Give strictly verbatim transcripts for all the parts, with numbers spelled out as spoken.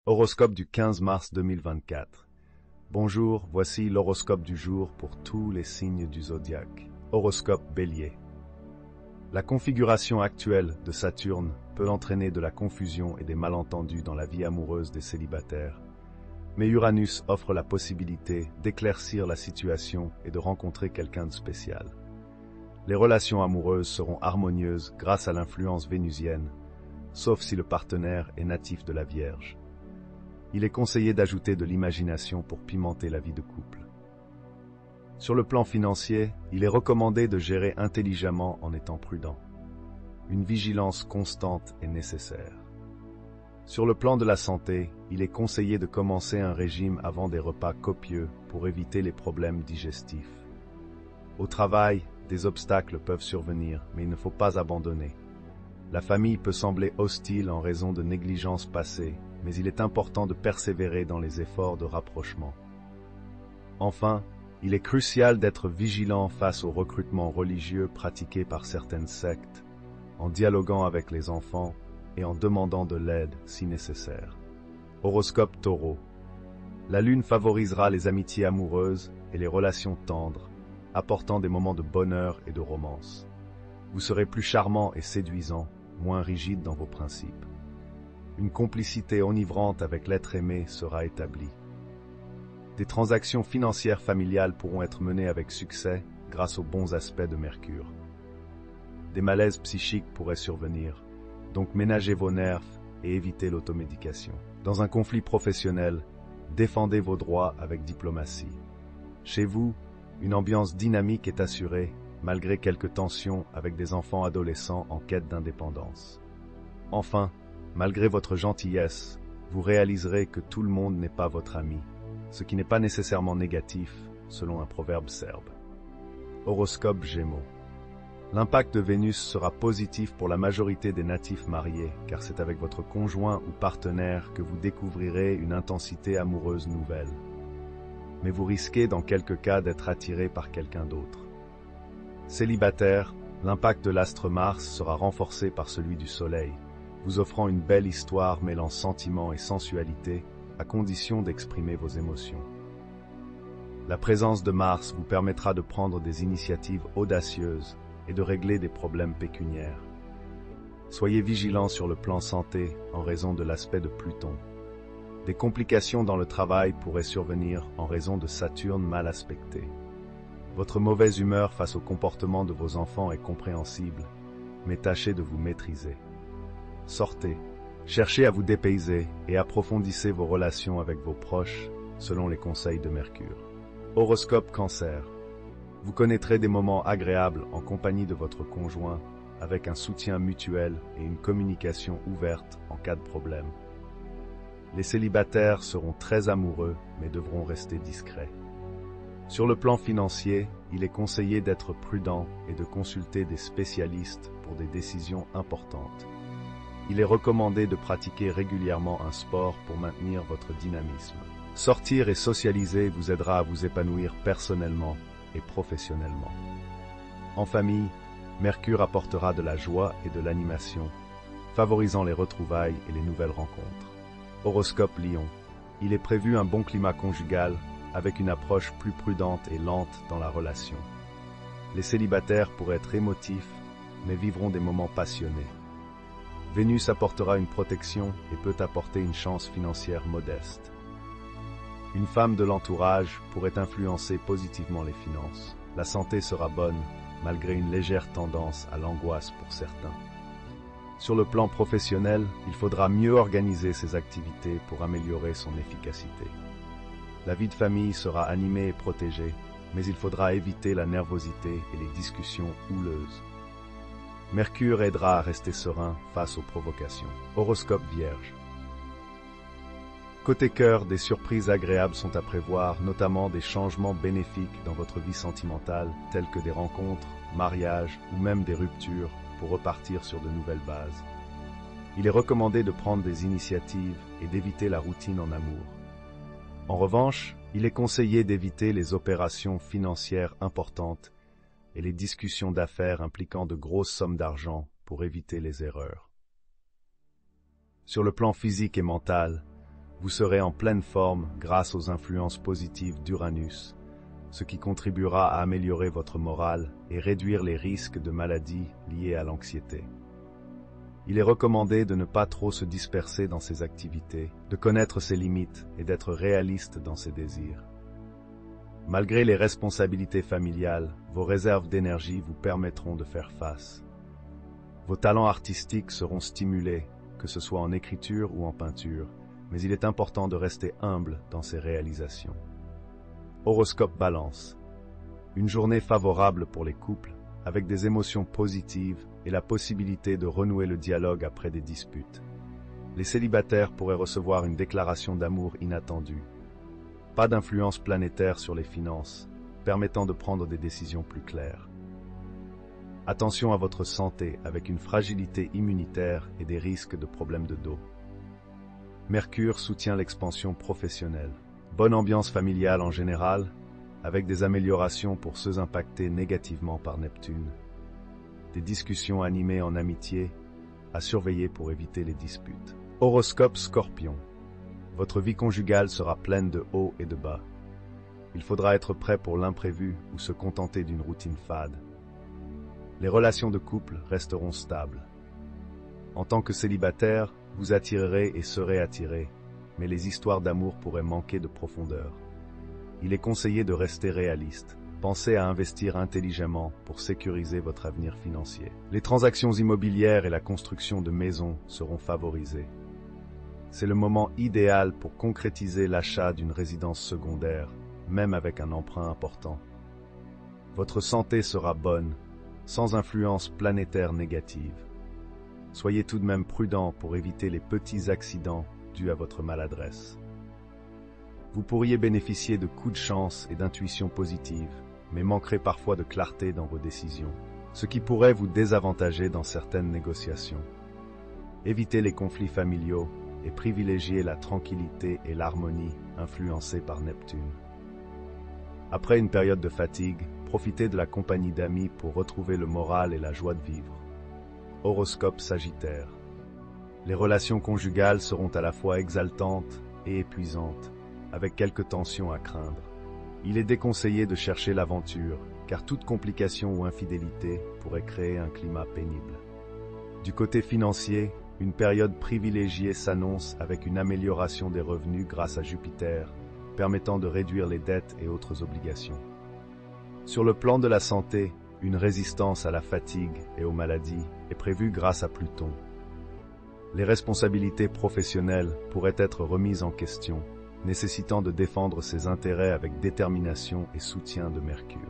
Horoscope du quinze mars deux mille vingt-quatre. Bonjour, voici l'horoscope du jour pour tous les signes du zodiaque. Horoscope Bélier. La configuration actuelle de Saturne peut entraîner de la confusion et des malentendus dans la vie amoureuse des célibataires. Mais Uranus offre la possibilité d'éclaircir la situation et de rencontrer quelqu'un de spécial. Les relations amoureuses seront harmonieuses grâce à l'influence vénusienne, sauf si le partenaire est natif de la Vierge. Il est conseillé d'ajouter de l'imagination pour pimenter la vie de couple. Sur le plan financier, il est recommandé de gérer intelligemment en étant prudent. Une vigilance constante est nécessaire. Sur le plan de la santé, il est conseillé de commencer un régime avant des repas copieux pour éviter les problèmes digestifs. Au travail, des obstacles peuvent survenir, mais il ne faut pas abandonner. La famille peut sembler hostile en raison de négligences passées, mais il est important de persévérer dans les efforts de rapprochement. Enfin, il est crucial d'être vigilant face au recrutement religieux pratiqué par certaines sectes, en dialoguant avec les enfants et en demandant de l'aide si nécessaire. Horoscope Taureau. La lune favorisera les amitiés amoureuses et les relations tendres, apportant des moments de bonheur et de romance. Vous serez plus charmant et séduisant, moins rigide dans vos principes. Une complicité enivrante avec l'être aimé sera établie. Des transactions financières familiales pourront être menées avec succès grâce aux bons aspects de Mercure. Des malaises psychiques pourraient survenir, donc ménagez vos nerfs et évitez l'automédication. Dans un conflit professionnel, défendez vos droits avec diplomatie. Chez vous, une ambiance dynamique est assurée, malgré quelques tensions avec des enfants adolescents en quête d'indépendance. Enfin, malgré votre gentillesse, vous réaliserez que tout le monde n'est pas votre ami, ce qui n'est pas nécessairement négatif, selon un proverbe serbe. Horoscope Gémeaux. L'impact de Vénus sera positif pour la majorité des natifs mariés, car c'est avec votre conjoint ou partenaire que vous découvrirez une intensité amoureuse nouvelle. Mais vous risquez dans quelques cas d'être attiré par quelqu'un d'autre. Célibataire, l'impact de l'astre Mars sera renforcé par celui du Soleil, vous offrant une belle histoire mêlant sentiment et sensualité, à condition d'exprimer vos émotions. La présence de Mars vous permettra de prendre des initiatives audacieuses et de régler des problèmes pécuniaires. Soyez vigilants sur le plan santé en raison de l'aspect de Pluton. Des complications dans le travail pourraient survenir en raison de Saturne mal aspecté. Votre mauvaise humeur face au comportement de vos enfants est compréhensible, mais tâchez de vous maîtriser. Sortez, cherchez à vous dépayser et approfondissez vos relations avec vos proches, selon les conseils de Mercure. Horoscope Cancer. Vous connaîtrez des moments agréables en compagnie de votre conjoint, avec un soutien mutuel et une communication ouverte en cas de problème. Les célibataires seront très amoureux, mais devront rester discrets. Sur le plan financier, il est conseillé d'être prudent et de consulter des spécialistes pour des décisions importantes. Il est recommandé de pratiquer régulièrement un sport pour maintenir votre dynamisme. Sortir et socialiser vous aidera à vous épanouir personnellement et professionnellement. En famille, Mercure apportera de la joie et de l'animation, favorisant les retrouvailles et les nouvelles rencontres. Horoscope Lion. Il est prévu un bon climat conjugal, avec une approche plus prudente et lente dans la relation. Les célibataires pourraient être émotifs, mais vivront des moments passionnés. Vénus apportera une protection et peut apporter une chance financière modeste. Une femme de l'entourage pourrait influencer positivement les finances. La santé sera bonne, malgré une légère tendance à l'angoisse pour certains. Sur le plan professionnel, il faudra mieux organiser ses activités pour améliorer son efficacité. La vie de famille sera animée et protégée, mais il faudra éviter la nervosité et les discussions houleuses. Mercure aidera à rester serein face aux provocations. Horoscope Vierge. Côté cœur, des surprises agréables sont à prévoir, notamment des changements bénéfiques dans votre vie sentimentale, tels que des rencontres, mariages ou même des ruptures, pour repartir sur de nouvelles bases. Il est recommandé de prendre des initiatives et d'éviter la routine en amour. En revanche, il est conseillé d'éviter les opérations financières importantes et les discussions d'affaires impliquant de grosses sommes d'argent pour éviter les erreurs. Sur le plan physique et mental, Vous serez en pleine forme grâce aux influences positives d'Uranus, ce qui contribuera à améliorer votre morale et réduire les risques de maladies liées à l'anxiété. Il est recommandé de ne pas trop se disperser dans ses activités, de connaître ses limites et d'être réaliste dans ses désirs. Malgré les responsabilités familiales, vos réserves d'énergie vous permettront de faire face. Vos talents artistiques seront stimulés, que ce soit en écriture ou en peinture, mais il est important de rester humble dans ses réalisations. Horoscope Balance. Une journée favorable pour les couples, avec des émotions positives et la possibilité de renouer le dialogue après des disputes. Les célibataires pourraient recevoir une déclaration d'amour inattendue. Pas d'influence planétaire sur les finances, permettant de prendre des décisions plus claires. Attention à votre santé avec une fragilité immunitaire et des risques de problèmes de dos. Mercure soutient l'expansion professionnelle. Bonne ambiance familiale en général, avec des améliorations pour ceux impactés négativement par Neptune. Des discussions animées en amitié, à surveiller pour éviter les disputes. Horoscope Scorpion. Votre vie conjugale sera pleine de hauts et de bas. Il faudra être prêt pour l'imprévu ou se contenter d'une routine fade. Les relations de couple resteront stables. En tant que célibataire, vous attirerez et serez attiré, mais les histoires d'amour pourraient manquer de profondeur. Il est conseillé de rester réaliste. Pensez à investir intelligemment pour sécuriser votre avenir financier. Les transactions immobilières et la construction de maisons seront favorisées. C'est le moment idéal pour concrétiser l'achat d'une résidence secondaire, même avec un emprunt important. Votre santé sera bonne, sans influence planétaire négative. Soyez tout de même prudent pour éviter les petits accidents dus à votre maladresse. Vous pourriez bénéficier de coups de chance et d'intuition positive, mais manquerez parfois de clarté dans vos décisions, ce qui pourrait vous désavantager dans certaines négociations. Évitez les conflits familiaux et privilégiez la tranquillité et l'harmonie influencées par Neptune. Après une période de fatigue, profitez de la compagnie d'amis pour retrouver le moral et la joie de vivre. Horoscope Sagittaire. Les relations conjugales seront à la fois exaltantes et épuisantes, avec quelques tensions à craindre. Il est déconseillé de chercher l'aventure, car toute complication ou infidélité pourrait créer un climat pénible. Du côté financier, une période privilégiée s'annonce avec une amélioration des revenus grâce à Jupiter, permettant de réduire les dettes et autres obligations. Sur le plan de la santé, une résistance à la fatigue et aux maladies est prévue grâce à Pluton. Les responsabilités professionnelles pourraient être remises en question, nécessitant de défendre ses intérêts avec détermination et soutien de Mercure.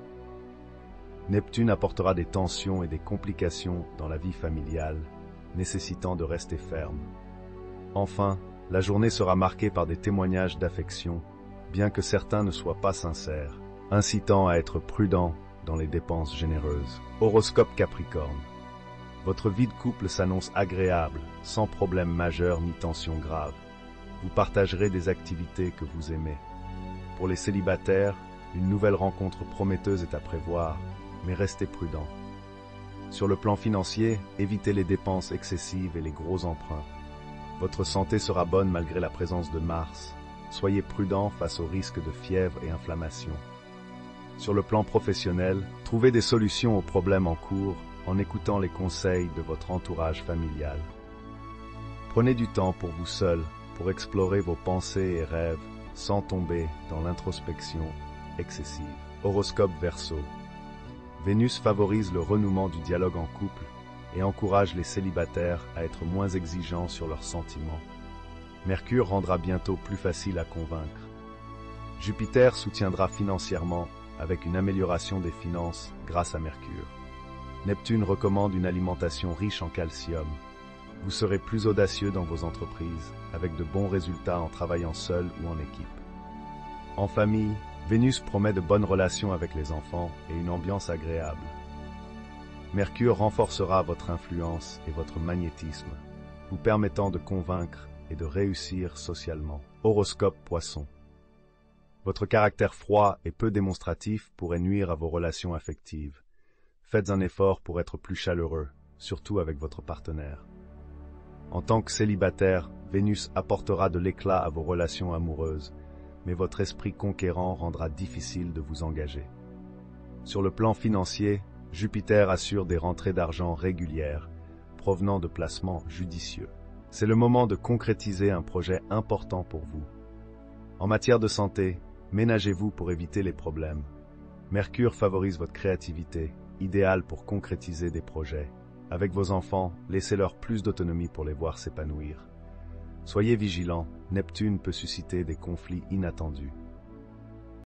Neptune apportera des tensions et des complications dans la vie familiale, nécessitant de rester ferme. Enfin, la journée sera marquée par des témoignages d'affection, bien que certains ne soient pas sincères, incitant à être prudent dans les dépenses généreuses. Horoscope Capricorne. Votre vie de couple s'annonce agréable, sans problème majeur ni tension grave. Vous partagerez des activités que vous aimez. Pour les célibataires, une nouvelle rencontre prometteuse est à prévoir, mais restez prudent. Sur le plan financier, évitez les dépenses excessives et les gros emprunts. Votre santé sera bonne malgré la présence de Mars. Soyez prudent face aux risques de fièvre et inflammation. Sur le plan professionnel, trouvez des solutions aux problèmes en cours en écoutant les conseils de votre entourage familial. Prenez du temps pour vous seul, pour explorer vos pensées et rêves, sans tomber dans l'introspection excessive. Horoscope Verseau. Vénus favorise le renouement du dialogue en couple et encourage les célibataires à être moins exigeants sur leurs sentiments. Mercure rendra bientôt plus facile à convaincre. Jupiter soutiendra financièrement avec une amélioration des finances grâce à Mercure. Neptune recommande une alimentation riche en calcium. Vous serez plus audacieux dans vos entreprises, avec de bons résultats en travaillant seul ou en équipe. En famille, Vénus promet de bonnes relations avec les enfants et une ambiance agréable. Mercure renforcera votre influence et votre magnétisme, vous permettant de convaincre et de réussir socialement. Horoscope Poisson. Votre caractère froid et peu démonstratif pourrait nuire à vos relations affectives. Faites un effort pour être plus chaleureux, surtout avec votre partenaire. En tant que célibataire, Vénus apportera de l'éclat à vos relations amoureuses, mais votre esprit conquérant rendra difficile de vous engager. Sur le plan financier, Jupiter assure des rentrées d'argent régulières, provenant de placements judicieux. C'est le moment de concrétiser un projet important pour vous. En matière de santé, ménagez-vous pour éviter les problèmes. Mercure favorise votre créativité, idéale pour concrétiser des projets. Avec vos enfants, laissez-leur plus d'autonomie pour les voir s'épanouir. Soyez vigilants, Neptune peut susciter des conflits inattendus.